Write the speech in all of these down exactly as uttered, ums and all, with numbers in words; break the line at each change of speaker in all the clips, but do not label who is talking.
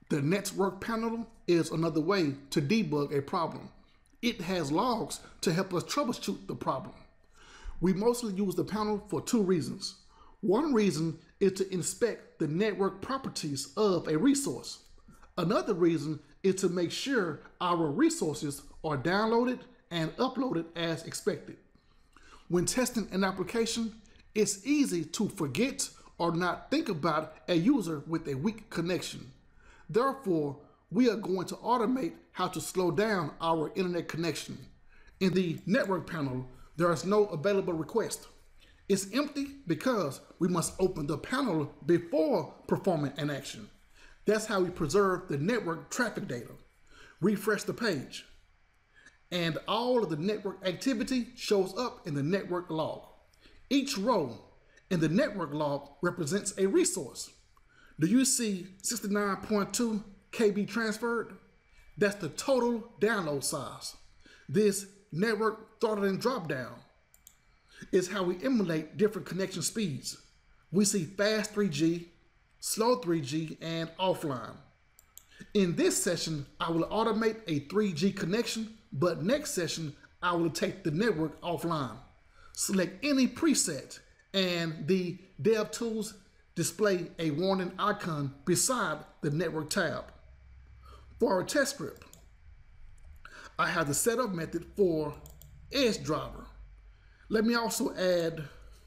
The network panel is another way to debug a problem. It has logs to help us troubleshoot the problem. We mostly use the panel for two reasons. One reason is to inspect the network properties of a resource. Another reason is to make sure our resources are downloaded and uploaded as expected. When testing an application, it's easy to forget or not think about a user with a weak connection. Therefore, we are going to automate how to slow down our internet connection. In the network panel, there is no available request. It's empty because we must open the panel before performing an action. That's how we preserve the network traffic data. Refresh the page, and all of the network activity shows up in the network log. Each row in the network log represents a resource. Do you see sixty-nine point two K B transferred? That's the total download size. This network throttling dropdown is how we emulate different connection speeds. We see fast three G, slow three G, and offline. In this session, I will automate a three G connection, but next session, I will take the network offline. Select any preset, and the DevTools display a warning icon beside the network tab. For our test script, I have the setup method for EdgeDriver. Let me also add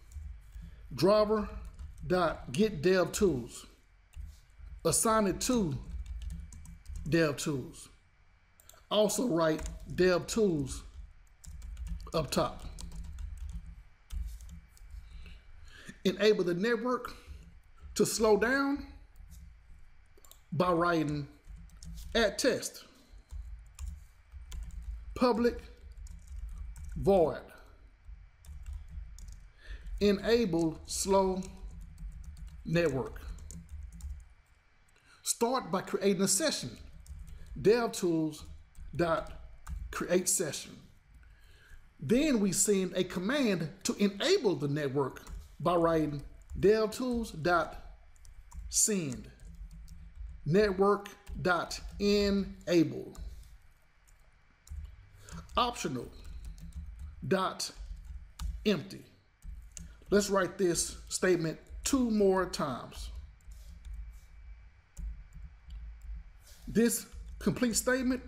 driver.getDevTools. Assign it to DevTools. Also write DevTools up top. Enable the network to slow down by writing add test, public void, enable slow network. Start by creating a session, devTools.createSession. Then we send a command to enable the network by writing devTools.send, Network.enable, Optional.empty. Let's write this statement two more times. This complete statement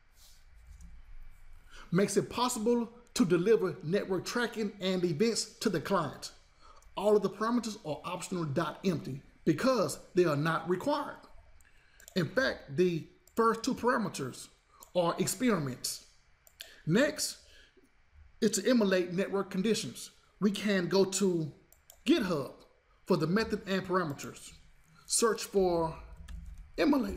makes it possible to deliver network tracking and events to the client. All of the parameters are optional.empty because they are not required. In fact, the first two parameters are experiments. Next is to emulate network conditions. We can go to GitHub for the method and parameters. Search for emulate.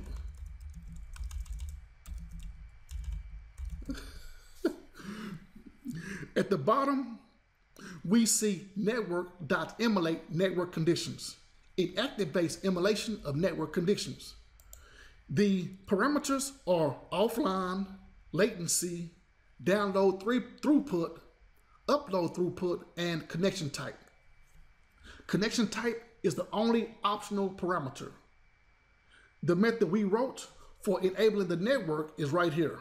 At the bottom, we see network.emulate network conditions. It activates emulation of network conditions. The parameters are offline, latency, download throughput, upload throughput, and connection type. Connection type is the only optional parameter. The method we wrote for enabling the network is right here.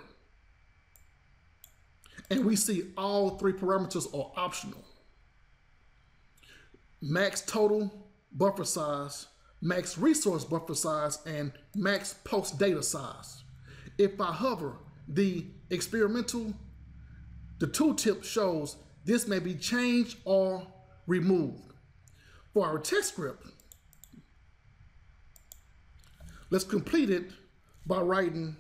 And we see all three parameters are optional. Max total buffer size, max resource buffer size, and max post data size. If I hover the experimental, the tooltip shows this may be changed or removed. For our test script, let's complete it by writing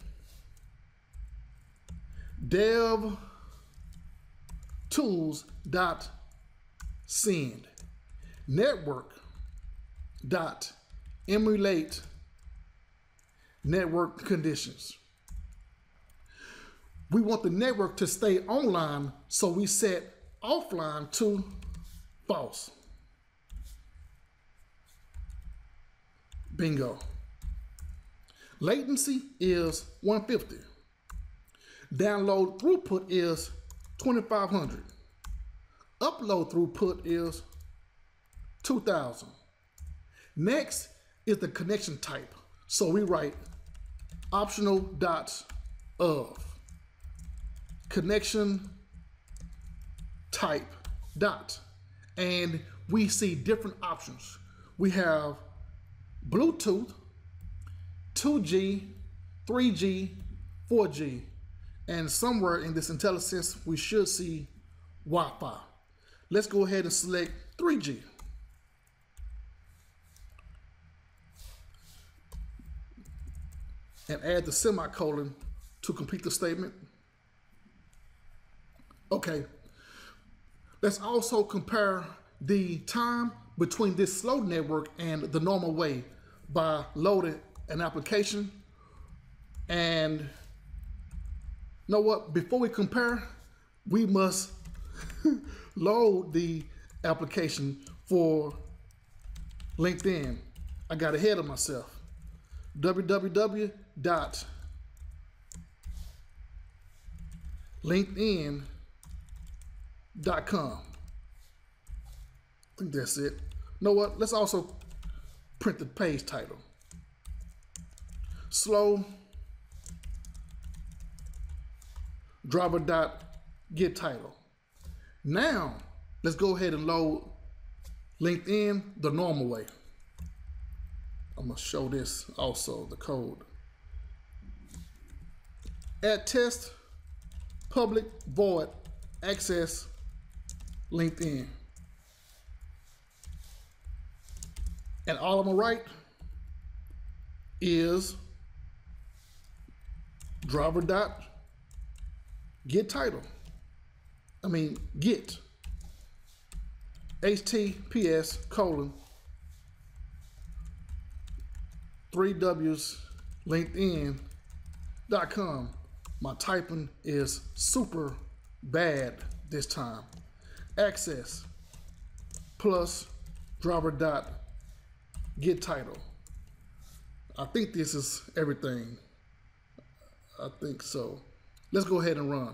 devTools.send, network.emulate network conditions. We want the network to stay online, so we set offline to false. Bingo. Latency is one fifty. Download throughput is twenty-five hundred. Upload throughput is two thousand. Next is the connection type. So we write optional dot of connection type dot, and we see different options. We have Bluetooth, two G, three G, four G, and somewhere in this IntelliSense we should see Wi-Fi. Let's go ahead and select three G. And add the semicolon to complete the statement. Okay, let's also compare the time between this slow network and the normal way by loading an application. And you know what, before we compare, we must load the application for LinkedIn. I got ahead of myself. w w w dot linkedin dot com. I think that's it. You know what? Let's also print the page title. Slow driver.getTitle. Now, let's go ahead and load LinkedIn the normal way. I'm gonna show this also, the code. Add test, public void, access LinkedIn. And all I'm gonna write is driver.getTitle. I mean, get H T T P S colon three W's linkedin dot com. My typing is super bad this time. Access plus driver.getTitle. I think this is everything. I think so. Let's go ahead and run.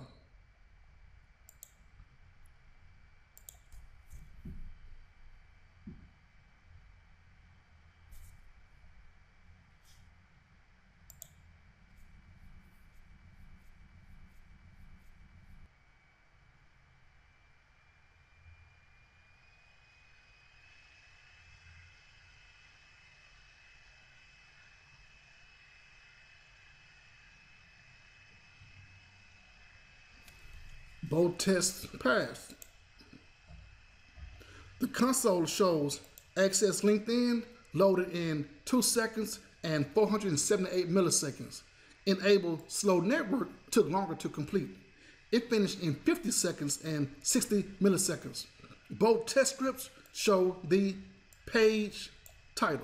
Both tests passed. The console shows access LinkedIn loaded in two seconds and four hundred seventy-eight milliseconds. Enable slow network took longer to complete. It finished in fifty seconds and sixty milliseconds. Both test scripts show the page title.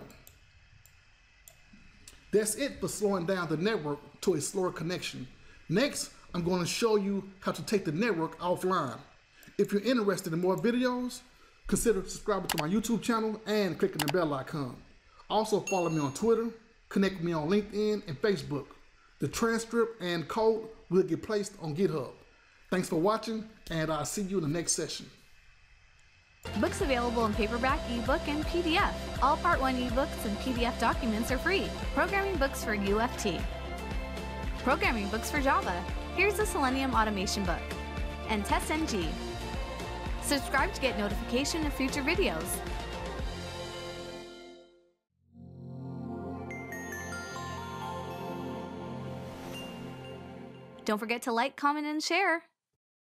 That's it for slowing down the network to a slower connection. Next, I'm going to show you how to take the network offline. If you're interested in more videos, consider subscribing to my YouTube channel and clicking the bell icon. Also follow me on Twitter, connect with me on LinkedIn and Facebook. The transcript and code will get placed on GitHub. Thanks for watching, and I'll see you in the next session.
Books available in paperback, ebook, and P D F. All Part one ebooks and P D F documents are free. Programming books for U F T. Programming books for Java. Here's the Selenium automation book. And TestNG. Subscribe to get notification of future videos. Don't forget to like, comment, and share.